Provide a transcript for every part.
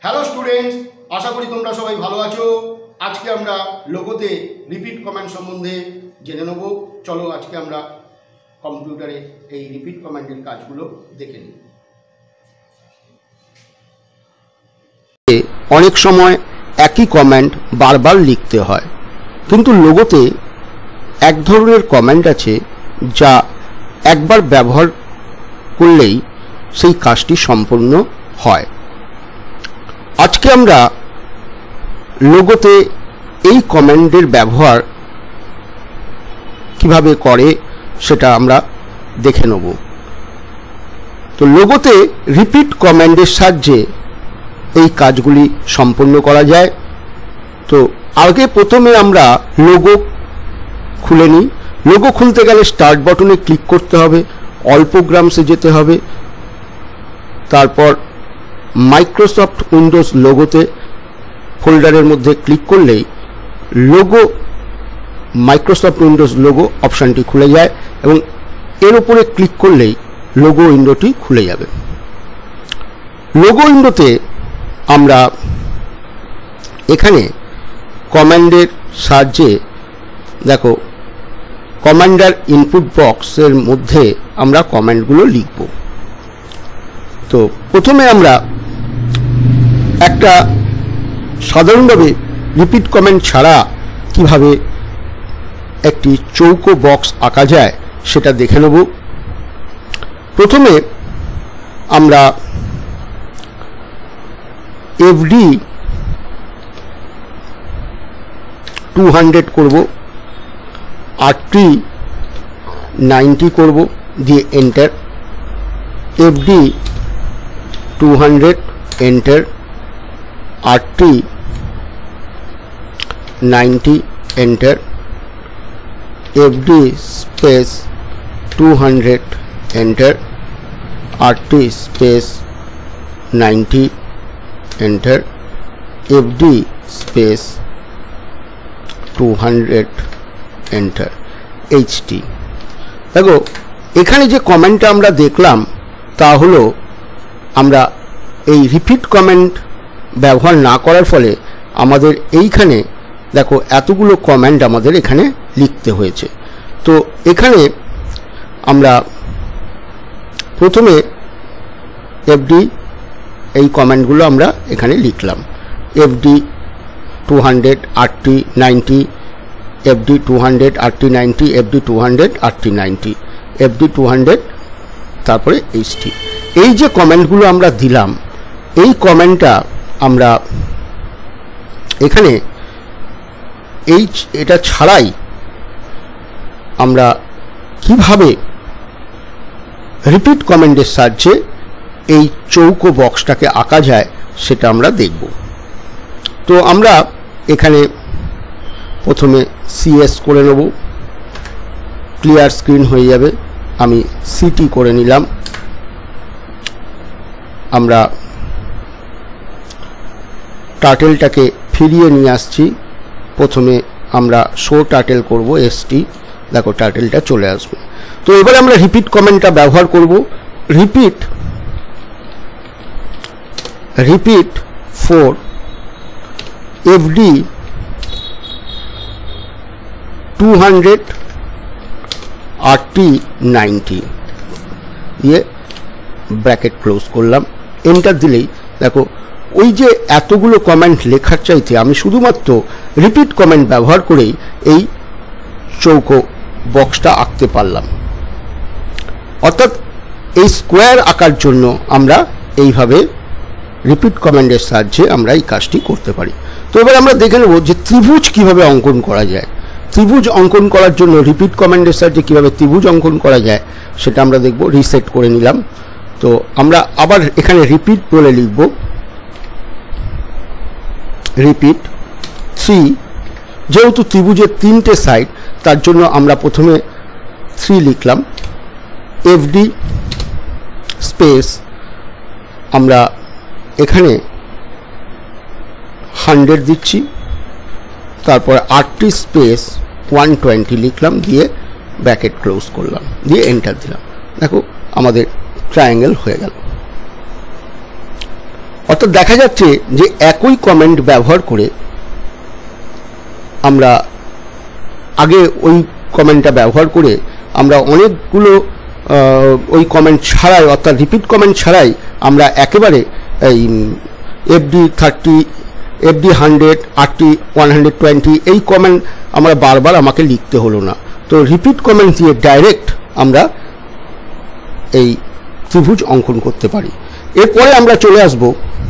Hello students, আশা করি তোমরা সবাই ভালো আছো। আজকে আমরা লোগোতে রিপিট কমান্ড সম্বন্ধে জেনে নেব। চলো আজকে আমরা কম্পিউটারে এই রিপিট কমান্ডের কাজগুলো দেখে নিই। অনেক সময় একই কমান্ড বারবার লিখতে হয়, কিন্তু লোগোতে এক ধরনের কমান্ড আছে যা একবার ব্যবহার করলেই সেই কাজটি সম্পূর্ণ হয়। আজকে আমরা লোগোতে এই কমান্ডের ব্যবহার কিভাবে করে সেটা আমরা দেখে নেব। তো লোগোতে রিপিট কমান্ডের সাহায্যে এই কাজগুলি সম্পন্ন করা যায়। তো আগে প্রথমে আমরা লোগো খুলে নিই। লোগো খুলতে গেলে স্টার্ট বাটনে ক্লিক করতে হবে, অল প্রোগ্রামসে যেতে হবে, তারপর মাইক্রোসফট উইন্ডোজ লোগোতে ফোল্ডারের মধ্যে ক্লিক করলেই লোগো মাইক্রোসফট উইন্ডোজ লোগো অপশানটি খুলে যায় এবং এর উপরে ক্লিক করলেই লোগো উইন্ডোটি খুলে যাবে। লোগো উইন্ডোতে আমরা এখানে কমান্ডের সাহায্যে দেখো কমান্ডার ইনপুট বক্সের মধ্যে আমরা কমান্ডগুলো লিখব। তো প্রথমে আমরা একটা সাধারণভাবে রিপিট কমান্ড ছাড়া কিভাবে একটি চৌকো বক্স আঁকা যায় সেটা দেখে নেব। প্রথমে আমরা এফডি 200 করব, আরটি 90 করব, দিয়ে enter. FD 200 enter, RT 90 enter, FD space 200 enter, RT space 90 enter, FD space 200 enter, HT. দেখো এখানে যে কমেন্টটা আমরা দেখলাম তা হলো আমরা এই রিপিট কমেন্ট ব্যবহার না করার ফলে আমাদের এইখানে দেখো এতগুলো কমেন্ট আমাদের এখানে লিখতে হয়েছে। তো এখানে আমরা প্রথমে এফডি এই কমেন্টগুলো আমরা এখানে লিখলাম। FD 200 RT 90, FD 200 RT 90, FD 200 RT 90, FD 200, তারপরে এইচটি। এই যে কমেন্টগুলো আমরা দিলাম, এই কমেন্টটা আমরা এখানে এটা ছাড়াই আমরা কিভাবে রিপিট কমান্ডের সাহায্যে এই চৌকো বক্সটাকে আঁকা যায় সেটা আমরা দেখব। তো আমরা এখানে প্রথমে সিএস করে নেব, ক্লিয়ার স্ক্রিন হয়ে যাবে। আমি সিটি করে নিলাম। আমরা টার্টেলটাকে ফিরিয়ে নিয়ে আসছি। প্রথমে আমরা শো টার্টেল করব, এসটি, দেখো টার্টেলটা চলে আসবে। তো এবারে আমরা রিপিট কমেন্টটা ব্যবহার করব। রিপিট 4 এফডি 200 আরটি 90 দিয়ে ব্র্যাকেট ক্লোজ করলাম। এন্টার দিলেই দেখো ওই যে এতগুলো কমেন্ট লেখার চাইতে আমি শুধুমাত্র রিপিট কমেন্ট ব্যবহার করেই এই চৌকো বক্সটা আঁকতে পারলাম। অর্থাৎ এই স্কোয়ার আঁকার জন্য আমরা এইভাবে রিপিট কমান্ডের সাহায্যে আমরা এই কাজটি করতে পারি। তো এবার আমরা দেখে নেব যে ত্রিভুজ কিভাবে অঙ্কন করা যায়। ত্রিভুজ অঙ্কন করার জন্য রিপিট কমান্ডের সাহায্যে কিভাবে ত্রিভুজ অঙ্কন করা যায় সেটা আমরা দেখব। রিসেট করে নিলাম। তো আমরা আবার এখানে রিপিট বলে লিখব, রিপিট 3। যেহেতু ত্রিভুজের 3টে সাইড, তার জন্য আমরা প্রথমে 3 লিখলাম। এফডি স্পেস আমরা এখানে 100 দিচ্ছি, তারপর আরটি স্পেস 120 লিখলাম, দিয়ে ব্র্যাকেট ক্লোজ করলাম, দিয়ে এন্টার দিলাম। দেখো আমাদের ট্রায়াঙ্গেল হয়ে গেল। অর্থাৎ দেখা যাচ্ছে যে একই কমেন্ট ব্যবহার করে আমরা আগে ওই কমেন্টটা ব্যবহার করে আমরা অনেকগুলো ওই কমেন্ট ছাড়াই অর্থাৎ রিপিট কমেন্ট ছাড়াই আমরা একেবারে এই FD 30, FD 100, RT 120 এই কমেন্ট আমরা বারবার আমাকে লিখতে হলো না। তো রিপিট কমেন্ট দিয়ে ডাইরেক্ট আমরা এই ত্রিভুজ অঙ্কন করতে পারি। এরপরে আমরা চলে আসব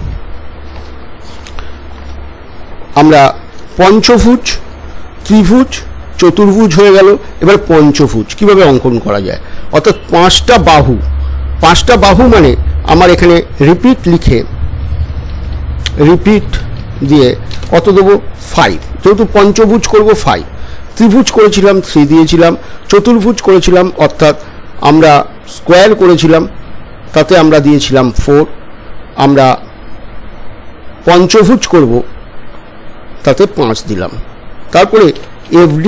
আমরা পঞ্চভুজ, ত্রিভুজ, চতুর্ভুজ হয়ে গেল, এবার পঞ্চভুজ কিভাবে অঙ্কন করা যায়। অর্থাৎ পাঁচটা বাহু মানে আমার এখানে রিপিট লিখে রিপিট দিয়ে কত দেবো 5, যেহেতু পঞ্চভুজ করব 5, ত্রিভুজ করেছিলাম 3 দিয়েছিলাম, চতুর্ভুজ করেছিলাম অর্থাৎ আমরা স্কোয়ার করেছিলাম তাতে আমরা দিয়েছিলাম 4, আমরা পঞ্চভুজ করব তাতে 5 দিলাম। তারপরে FD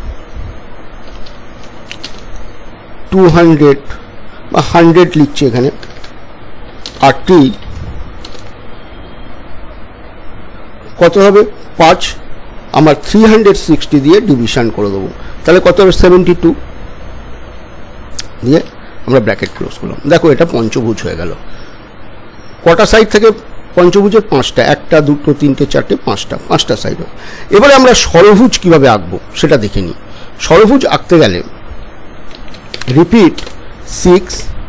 200 বা 100 লিখছে এখানে, RT কত হবে 5, আমার 360 দিয়ে ডিভিশন করে দেবো, তাহলে কত হবে 72 দিয়ে আমরা ব্র্যাকেট ক্লোজ করলাম। দেখো এটা পঞ্চভুজ হয়ে গেল। কটা সাইড থেকে পঞ্চভুজের 5টা, 1টা 2টো 3টে 4টে 5টা সাইড। এবারে আমরা ষড়ভুজ কিভাবে আঁকবো সেটা দেখে নিই। ষড়ভুজ আঁকতে গেলে রিপিট 6,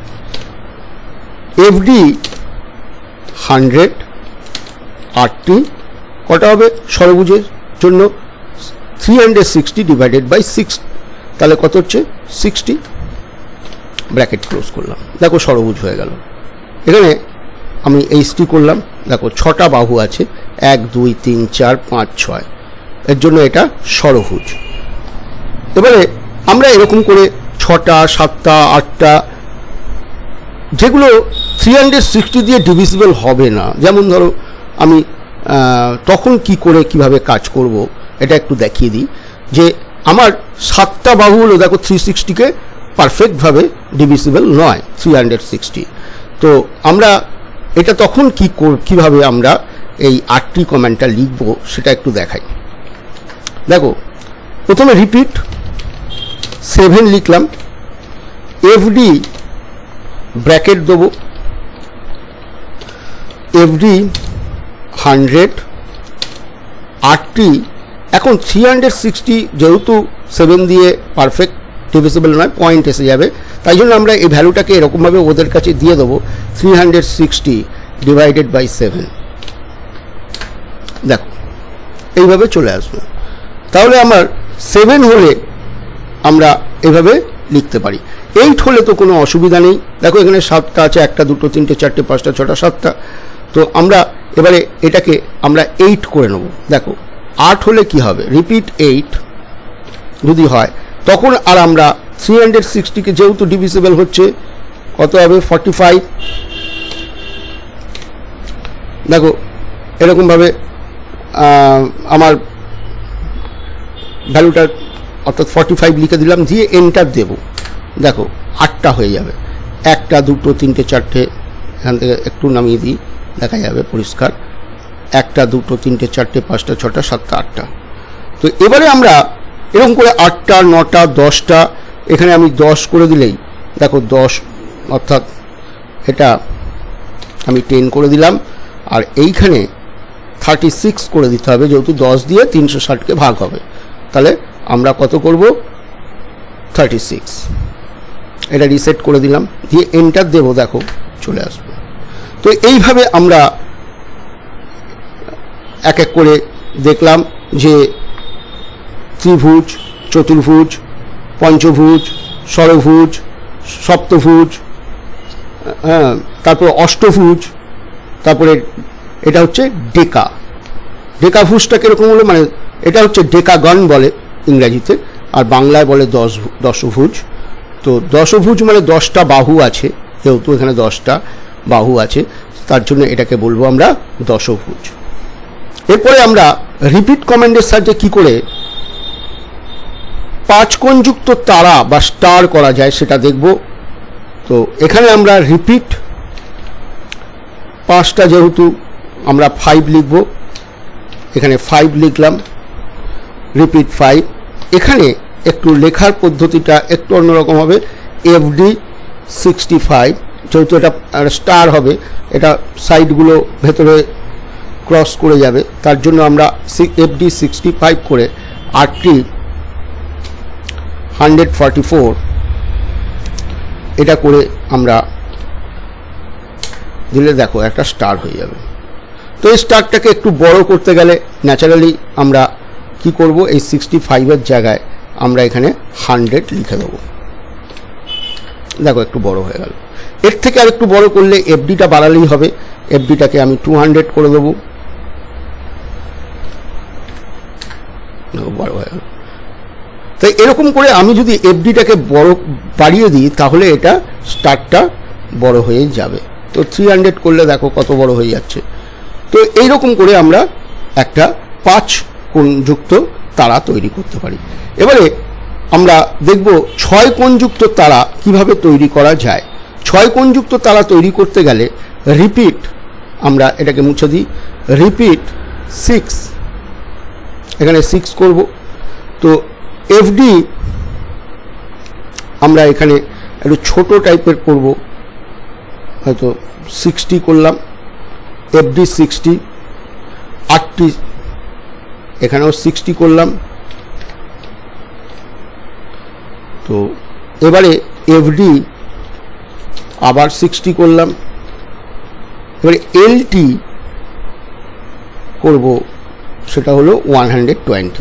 FD 100, RT কটা হবে ষড়ভুজের জন্য 360 ডিভাইডেড বাই 6, তাহলে কত হচ্ছে 60, ব্র্যাকেট ক্লোজ করলাম। দেখো ষড়ভুজ হয়ে গেল। এখানে আমি HT করলাম, দেখো 6টা বাহু আছে, 1 2 3 4 5 6, এর জন্য এটা ষড়ভুজ। এবারে আমরা এরকম করে 6টা 7টা 8টা যেগুলো 360 দিয়ে ডিভিজিবল হবে না, যেমন ধরো আমি তখন কিভাবে কাজ করব এটা একটু দেখিয়ে দিই। যে আমার 7টা বাহু হলো দেখো 360-কে পারফেক্টভাবে ডিভিজিবল নয় 360, তো আমরা এটা তখন কিভাবে আমরা এই 8টি কমেন্টটা লিখব সেটা একটু দেখাই। দেখো প্রথমে রিপিট 7 লিখলাম, FD ব্র্যাকেট দেবো, FD 100, RT এখন 360 যেহেতু 7 দিয়ে পারফেক্ট ডিভিজিবল নয়, পয়েন্ট এসে যাবে, তাই জন্য আমরা এই ভ্যালুটাকে এরকমভাবে ওদের কাছে দিয়ে দেবো 360 ডিভাইডেড বাই 7। দেখো এইভাবে চলে আসবে। তাহলে আমার 7 হলে আমরা এভাবে লিখতে পারি। 8 হলে তো কোনো অসুবিধা নেই। দেখো এখানে 7টা আছে, 1টা 2টো 3টে 4টে 5টা 6টা 7টা, তো আমরা এবারে এটাকে আমরা 8 করে নেব। দেখো 8 হলে কি হবে, রিপিট 8 যদি হয় তখন আর আমরা 360-কে যেহেতু ডিভিজিবল হচ্ছে কত হবে 45। দেখো এরকমভাবে আমার ভ্যালুটা অর্থাৎ 45 লিখে দিলাম, দিয়ে এন্টার দেব। দেখো 8টা হয়ে যাবে, 1টা 2টো 3টে 4টে, এখান থেকে একটু নামিয়ে দিই দেখা যাবে পরিষ্কার, 1টা 2টো 3টে 4টে 5টা 6টা 7টা 8টা। তো এবারে আমরা এরকম করে 8টা 9টা 10টা, এখানে আমি 10 করে দিলেই দেখো 10 অর্থাৎ এটা আমি 10 করে দিলাম, আর এইখানে 36 করে দিতে হবে, যেহেতু 10 দিয়ে 360-কে ভাগ হবে, তাহলে আমরা কত করব 36। এটা রিসেট করে দিলাম, দিয়ে এন্টার দেব, দেখো চলে আসবে। তো এইভাবে আমরা এক এক করে দেখলাম যে ত্রিভুজ, চতুর্ভুজ, পঞ্চভুজ, ষড়ভুজ, সপ্তভুজ, তারপর অষ্টভুজ, তারপরে এটা হচ্ছে ডেকাভুজটা কীরকম হলো, মানে এটা হচ্ছে ডেকাগন বলে ইংরাজিতে, আর বাংলায় বলে দশভুজ। তো দশভুজ মানে 10টা বাহু আছে, যেহেতু এখানে 10টা বাহু আছে তার জন্য এটাকে বলবো আমরা দশভুজ। এরপরে আমরা রিপিট কমান্ডের সাহায্যে কি করে 5 কোণযুক্ত তারা বা স্টার করা যায় সেটা দেখব। তো এখানে আমরা রিপিট 5টা যেহেতু আমরা 5 লিখব, এখানে 5 লিখলাম, রিপিট 5। এখানে একটু লেখার পদ্ধতিটা একটু অন্যরকম হবে, FD 65, যেহেতু এটা স্টার হবে, এটা সাইডগুলো ভেতরে ক্রস করে যাবে, তার জন্য আমরা FD 65 করে RT 144 এটা করে আমরা দিলে দেখো একটা স্টার হয়ে যাবে। তো এই স্টারটাকে একটু বড় করতে গেলে ন্যাচারালি আমরা কি করব, এই 65-এর জায়গায় আমরা এখানে 100 লিখে দেবো। দেখো একটু বড় হয়ে গেল। এর থেকে আর একটু বড় করলে FDটা বাড়ালেই হবে, FDটাকে আমি 200 করে দেবো। বড় হয়ে গেল। তাই এরকম করে আমি যদি FDটাকে বড় বাড়িয়ে দিই তাহলে এটা স্টারটা বড় হয়ে যাবে। তো 300 করলে দেখো কত বড় হয়ে যাচ্ছে। তো এইরকম করে আমরা একটা 5 কোণযুক্ত তারা তৈরি করতে পারি। এবারে আমরা দেখব 6 কোণযুক্ত তারা কিভাবে তৈরি করা যায়। 6 কোণযুক্ত তারা তৈরি করতে গেলে রিপিট, আমরা এটাকে মুছে দিই, রিপিট 6, এখানে 6 করব। তো FD আমরা এখানে একটু ছোট টাইপের করব, হয়তো 60 করলাম, FD 60, RT এখানেও 60 করলাম। তো এবারে FD আবার 60 করলাম, এবারে LT করব, সেটা হলো 120।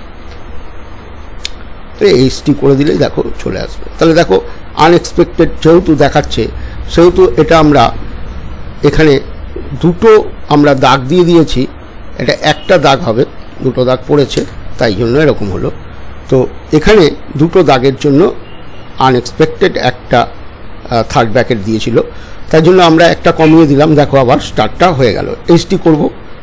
HT করে দিলেই দেখো চলে আসবে। তাহলে দেখো আনএক্সপেক্টেড যেহেতু দেখাচ্ছে সেহেতু এটা আমরা এখানে দুটো আমরা দাগ দিয়ে দিয়েছি, এটা একটা দাগ হবে, দুটো দাগ পড়েছে তাই জন্য এরকম হলো। তো এখানে দুটো দাগের জন্য আনএক্সপেক্টেড একটা থার্ড ব্র্যাকেট দিয়েছিল, তাই জন্য আমরা একটা কমিয়ে দিলাম। দেখো আবার স্টার্টটা হয়ে গেল। HT করব।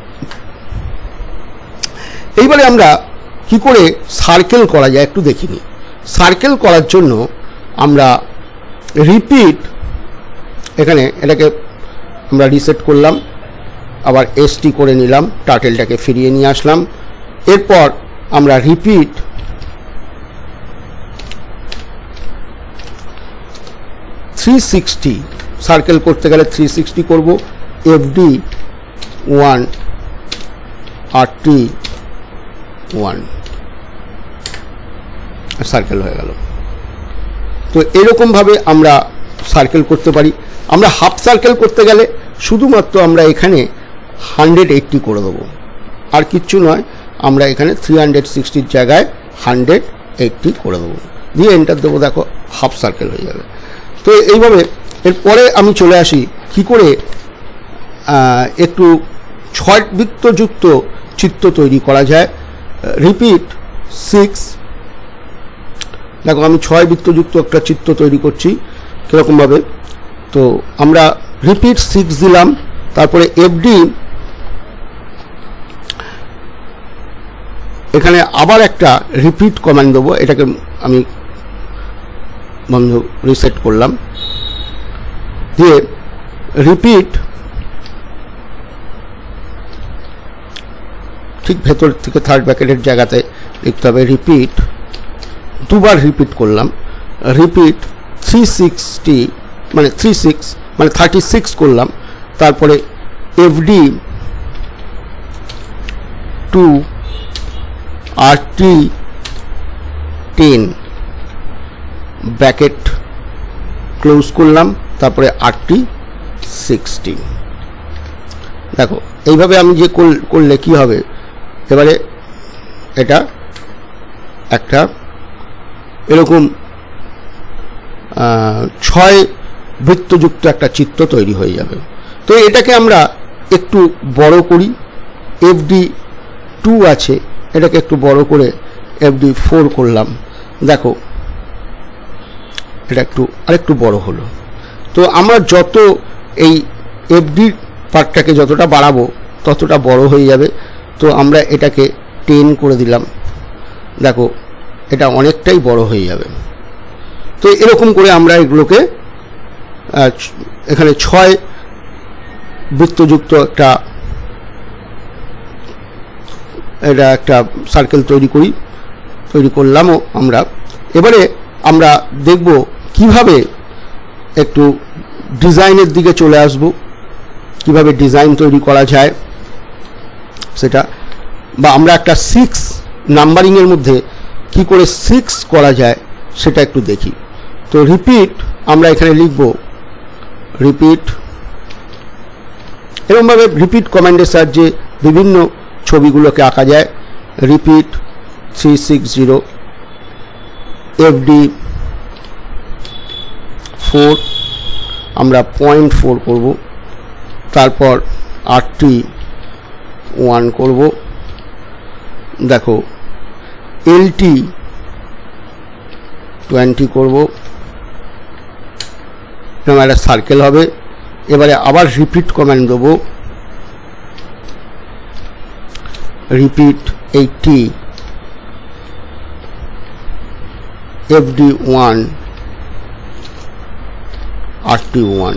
এইবারে আমরা কি করে সার্কেল করা যায় একটু দেখিনি। সার্কেল করার জন্য আমরা রিপিট, এখানে এটাকে আমরা রিসেট করলাম, আবার ST করে নিলাম, টার্টেলটাকে ফিরিয়ে নিয়ে আসলাম। এরপর আমরা রিপিট 360, সার্কেল করতে গেলে 360 করব, FD 1, RT 1, সার্কেল হয়ে গেল। তো এরকমভাবে আমরা সার্কেল করতে পারি। আমরা হাফ সার্কেল করতে গেলে শুধুমাত্র আমরা এখানে 180 করে দেবো, আর কিচ্ছু নয়। আমরা এখানে 360-র জায়গায় 180 করে দেবো, দিয়ে এন্টার দেবো, দেখো হাফ সার্কেল হয়ে যাবে। তো এইভাবে এরপরে আমি চলে আসি কি করে একটু 6 বৃত্তযুক্ত চিত্র তৈরি করা যায়। রিপিট 6, দেখো আমি 6 বৃত্তযুক্ত একটা চিত্র তৈরি করছি কীরকমভাবে। তো আমরা রিপিট 6 দিলাম, তারপরে FD এখানে আবার একটা রিপিট কমান্ড দেবো, এটাকে আমি বন্ধ রিসেট করলাম, দিয়ে রিপিট ঠিক ভেতর থেকে থার্ড ব্র্যাকেটের জায়গাতে লিখতে হবে রিপিট, দুবার রিপিট করলাম, রিপিট 360 মানে 36 করলাম, তারপরে FD 2, RT 10, ব্র্যাকেট ক্লোজ করলাম, তারপরে RT 60। দেখো এইভাবে আমি যে করলে কি হবে, এবারে এটা একটা এরকম 6 বৃত্তযুক্ত একটা চিত্র তৈরি হয়ে যাবে। তো এটাকে আমরা একটু বড় করি, FD 2 আছে, এটাকে একটু বড় করে FD 4 করলাম। দেখো এটা আরেকটু বড় হলো। তো আমরা যত এই FD পার্টটাকে যতটা বাড়াবো ততটা বড় হয়ে যাবে। তো আমরা এটাকে 10 করে দিলাম, দেখো এটা অনেকটাই বড় হয়ে যাবে। তো এরকম করে আমরা এগুলোকে এখানে 6 বৃত্তযুক্ত একটা এটা একটা সার্কেল তৈরি করলামও আমরা। এবারে আমরা দেখব কিভাবে একটু ডিজাইনের দিকে চলে আসব, কিভাবে ডিজাইন তৈরি করা যায় সেটা, বা আমরা একটা 6 নাম্বারিংয়ের মধ্যে কি করে 6 করা যায় সেটা একটু দেখি। তো রিপিট আমরা এখানে লিখব, রিপিট। এরকমভাবে রিপিট কমান্ডের সাহায্যে বিভিন্ন ছবিগুলোকে আঁকা যায়। রিপিট 360 FD 4 আমরা 0.4 করব, তারপর RT 1 করব, দেখো LT 20 করব, এরকম একটা সার্কেল হবে। এবারে আবার রিপিট কমান্ড দেবো, রিপিট 80 FD 1 RT 1।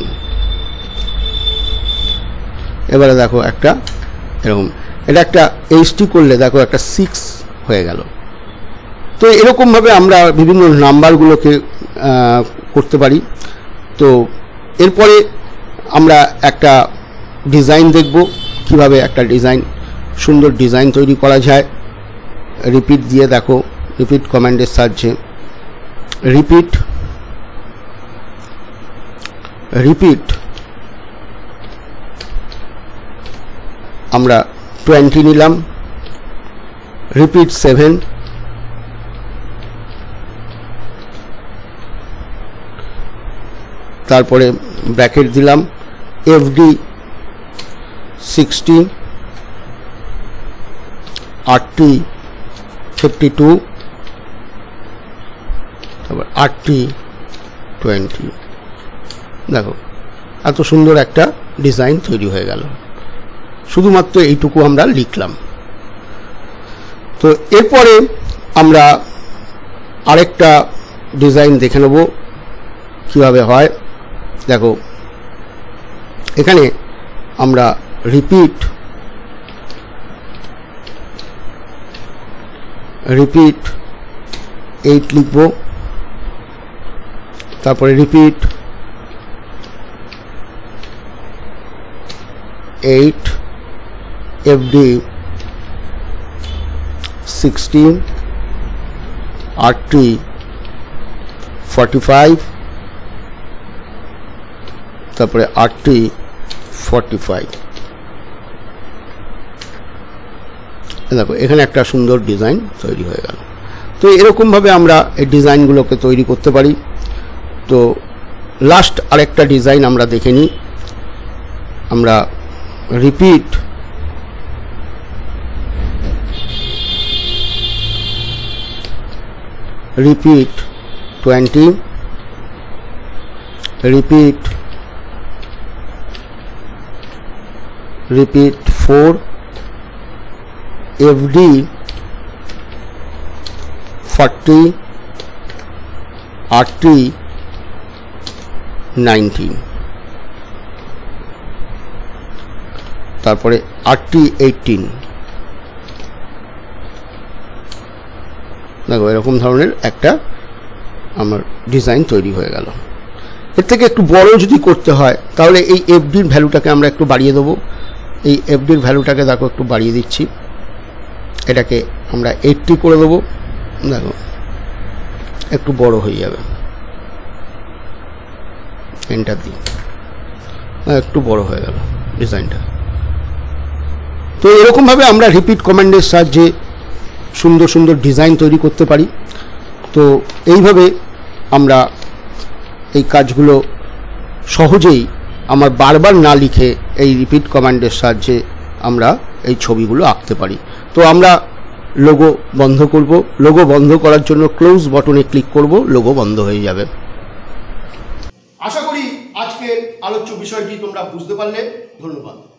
এবারে দেখো একটা এরকম, এটা একটা HT করলে দেখো একটা 6 হয়ে গেল। তো এরকমভাবে আমরা বিভিন্ন নাম্বারগুলোকে করতে পারি। তো এরপরে আমরা একটা ডিজাইন দেখব, কিভাবে একটা সুন্দর ডিজাইন তৈরি করা যায় রিপিট দিয়ে। দেখো রিপিট কমান্ডের সাহায্যে রিপিট আমরা 20 নিলাম, রিপিট 7, তারপরে ব্র্যাকেট দিলাম, FD 60 RT 52, তারপর RT 20। দেখো এত সুন্দর একটা ডিজাইন তৈরি হয়ে গেল, শুধুমাত্র এইটুকু আমরা লিখলাম। তো এরপরে আমরা আরেকটা ডিজাইন দেখে নেব কিভাবে হয়। দেখো এখানে আমরা রিপিট 8 লিখব, তারপরে রিপিট 8 FD 16 RT 45, তারপরে RT 45। দেখো এখানে একটা সুন্দর ডিজাইন তৈরি হয়ে গেল। তো এরকমভাবে আমরা এই ডিজাইনগুলোকে তৈরি করতে পারি। তো লাস্ট আরেকটা ডিজাইন আমরা দেখে নিই। আমরা রিপিট 20 রিপিট 4 FD 40 RT 19, তারপরে RT 18। দেখো এরকম ধরনের একটা আমার ডিজাইন তৈরি হয়ে গেল। এর থেকে একটু বড় যদি করতে হয় তাহলে এই FDর ভ্যালুটাকে আমরা একটু বাড়িয়ে দেবো। এই FDর ভ্যালুটাকে দেখো একটু বাড়িয়ে দিচ্ছি, এটাকে আমরা 80 করে দেবো। দেখো একটু বড় হয়ে যাবে, এন্টার দিই, একটু বড় হয়ে গেল ডিজাইনটা। তো এরকমভাবে আমরা রিপিট কমান্ডের সাহায্যে সুন্দর সুন্দর ডিজাইন তৈরি করতে পারি। তো এইভাবে আমরা এই কাজগুলো সহজেই আমার বারবার না লিখে এই রিপিট কমান্ডের সাহায্যে আমরা এই ছবিগুলো আঁকতে পারি। তো আমরা লোগো বন্ধ করব। লোগো বন্ধ করার জন্য ক্লোজ বটনে ক্লিক করব, লোগো বন্ধ হয়ে যাবে। আশা করি আজকের আলোচ্য বিষয়টি তোমরা বুঝতে পারলে। ধন্যবাদ।